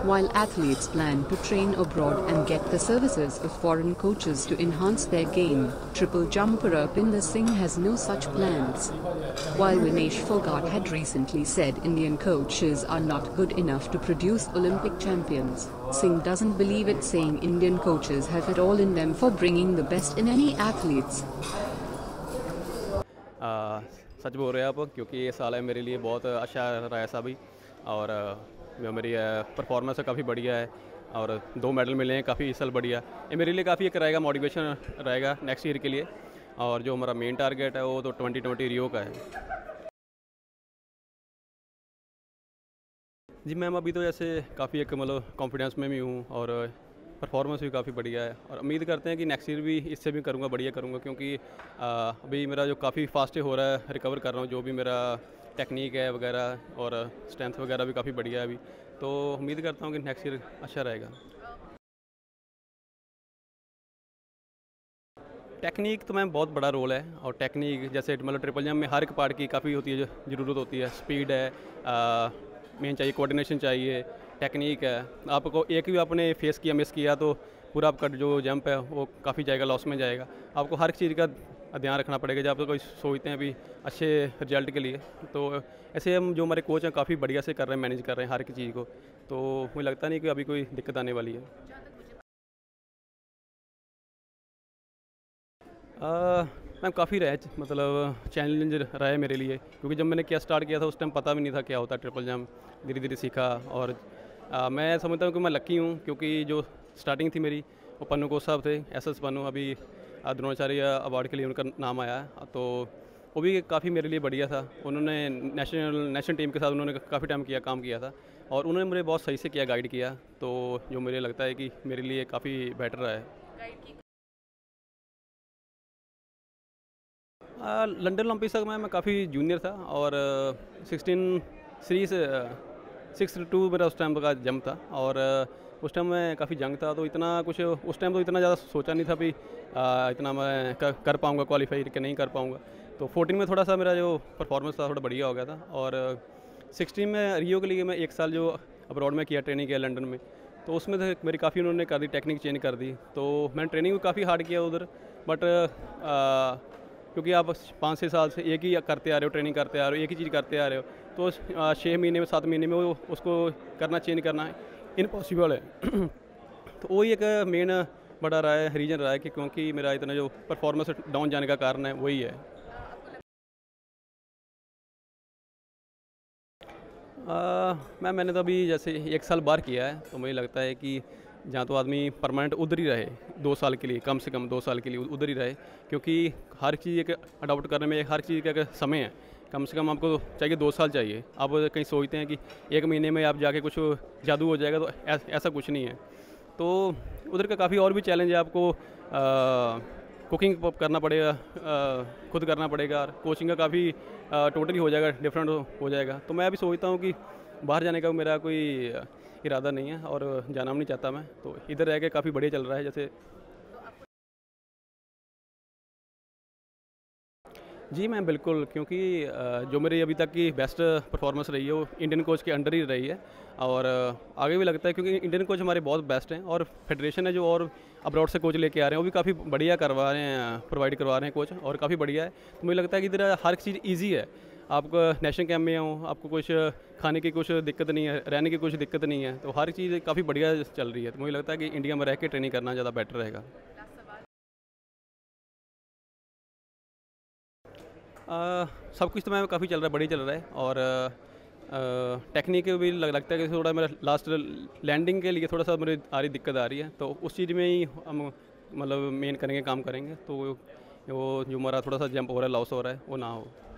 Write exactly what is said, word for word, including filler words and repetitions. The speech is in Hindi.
while athletes plan to train abroad and get the services of foreign coaches to enhance their game. Triple jumper Arpinder Singh has no such plans. While Vinesh Phogat had recently said Indian coaches are not good enough to produce Olympic champions, Singh doesn't believe it, saying Indian coaches have it all in them for bringing the best in any athletes. आ, सच बोल रहे हैं आप, क्योंकि ये साल है मेरे लिए बहुत अच्छा रहा है सभी, और जो मेरी परफॉर्मेंस है काफ़ी बढ़िया है और दो मेडल मिले हैं, काफ़ी इस साल बढ़िया। ये मेरे लिए काफ़ी एक रहेगा मोटिवेशन रहेगा नेक्स्ट ईयर के लिए, और जो हमारा मेन टारगेट है वो तो ट्वेंटी ट्वेंटी रियो का है। जी मैम, अभी तो जैसे काफ़ी एक मतलब कॉन्फिडेंस में भी हूँ और परफॉर्मेंस भी काफ़ी बढ़िया है, और उम्मीद करते हैं कि नेक्स्ट ईयर भी इससे भी करूँगा, बढ़िया करूँगा, क्योंकि आ, अभी मेरा जो काफ़ी फास्ट हो रहा है, रिकवर कर रहा हूँ, जो भी मेरा टेक्निक है वगैरह और स्ट्रेंथ वगैरह भी काफ़ी बढ़िया है अभी, तो उम्मीद करता हूँ कि नेक्स्ट ईयर अच्छा रहेगा। टेक्निक तो मैम बहुत बड़ा रोल है, और टेक्निक जैसे मतलब ट्रिपल जंप में हर एक पार्ट की काफ़ी होती है, जो ज़रूरत होती है। स्पीड है, मेन चाहिए, कोऑर्डिनेशन चाहिए, टेक्निक है। आपको एक भी आपने फेस किया, मिस किया, तो पूरा आपका जो जंप है वो काफ़ी जाएगा, लॉस में जाएगा। आपको हर चीज़ का ध्यान रखना पड़ेगा जब आप कोई सोचते हैं अभी अच्छे रिजल्ट के लिए। तो ऐसे हम जो हमारे कोच हैं काफ़ी बढ़िया से कर रहे हैं, मैनेज कर रहे हैं हर एक चीज़ को, तो मुझे लगता नहीं कि अभी कोई दिक्कत आने वाली है। मैम काफ़ी रहे, मतलब चैलेंज रहा है मेरे लिए, क्योंकि जब मैंने क्या स्टार्ट किया था उस टाइम पता भी नहीं था क्या होता है ट्रिपल जंप। धीरे धीरे सीखा, और आ, मैं समझता हूँ कि मैं लकी हूँ, क्योंकि जो स्टार्टिंग थी मेरी वो पन्नू कोच साहब थे, एस एस पन्नू, अभी द्रोणाचार्य अवार्ड के लिए उनका नाम आया है, तो वो भी काफ़ी मेरे लिए बढ़िया था। उन्होंने नेशनल नेशनल टीम के साथ उन्होंने काफ़ी टाइम किया, काम किया था, और उन्होंने मुझे बहुत सही से किया, गाइड किया, तो जो मुझे लगता है कि मेरे लिए काफ़ी बेटर रहा है। लंदन ओलंपिक्स तक मैं मैं काफ़ी जूनियर था, और सिक्सटीन सीरीज सिक्स टू मेरा उस टाइम का जंप था, और उस टाइम में काफ़ी जंग था, तो इतना कुछ उस टाइम तो इतना ज़्यादा सोचा नहीं था भी आ, इतना मैं कर, कर पाऊँगा क्वालिफाई कि नहीं कर पाऊँगा। तो फोर्टीन में थोड़ा सा मेरा जो परफॉर्मेंस था थोड़ा बढ़िया हो गया था, और सिक्सटीन में रियो के लिए मैं एक साल जो अब्रॉड में किया, ट्रेनिंग किया लंदन में, तो उसमें तो मेरी काफ़ी उन्होंने कर दी, टेक्निक चेंज कर दी, तो मैंने ट्रेनिंग भी काफ़ी हार्ड किया उधर। बट क्योंकि आप पाँच छः साल से एक ही करते आ रहे हो, ट्रेनिंग करते आ रहे हो, एक ही चीज़ करते आ रहे हो, तो छः महीने में सात महीने में वो उसको करना चेंज करना इम्पॉसिबल है। तो वही एक मेन बड़ा रहा है, रीज़न रहा है कि क्योंकि मेरा इतना जो परफॉर्मेंस डाउन जाने का कारण है वही है। मैम मैंने तो अभी जैसे एक साल बाहर किया है, तो मुझे लगता है कि जहाँ तो आदमी परमानेंट उधर ही रहे, दो साल के लिए, कम से कम दो साल के लिए उधर ही रहे, क्योंकि हर चीज़ एक अडॉप्ट करने में हर चीज़ का समय है, कम से कम आपको चाहिए दो साल चाहिए। आप कहीं सोचते हैं कि एक महीने में आप जाके कुछ जादू हो जाएगा, तो ऐसा कुछ नहीं है। तो उधर का काफ़ी और भी चैलेंज है, आपको आ, कुकिंग करना पड़ेगा, आ, खुद करना पड़ेगा, कोचिंग का काफ़ी टोटली हो जाएगा, डिफरेंट हो जाएगा। तो मैं अभी सोचता हूँ कि बाहर जाने का मेरा कोई इरादा नहीं है, और जाना भी नहीं चाहता मैं, तो इधर रह के काफ़ी बढ़िया चल रहा है। जैसे जी मैं बिल्कुल, क्योंकि जो मेरी अभी तक की बेस्ट परफॉर्मेंस रही है वो इंडियन कोच के अंडर ही रही है, और आगे भी लगता है, क्योंकि इंडियन कोच हमारे बहुत बेस्ट हैं, और फेडरेशन है जो और अब्रॉड से कोच लेके आ रहे हैं वो भी काफ़ी बढ़िया करवा रहे हैं, प्रोवाइड करवा रहे हैं कोच, और काफ़ी बढ़िया है। तो मुझे लगता है कि इधर हर चीज़ ईजी है, आपको नेशनल कैंप में हो, आपको कुछ खाने की कुछ दिक्कत नहीं है, रहने की कुछ दिक्कत नहीं है, तो हर चीज़ काफ़ी बढ़िया चल रही है। तो मुझे लगता है कि इंडिया में रह के ट्रेनिंग करना ज़्यादा बेटर रहेगा। आ, सब कुछ तो मैं काफ़ी चल रहा है, बढ़िया चल रहा है, और टेक्निक भी लग, लगता है कि थोड़ा मेरा लास्ट लैंडिंग के लिए थोड़ा सा मेरी आ रही दिक्कत आ रही है, तो उस चीज़ में ही हम मतलब मेन करेंगे, काम करेंगे, तो वो जो हमारा थोड़ा सा जंप हो रहा है, लॉस हो रहा है, वो ना हो।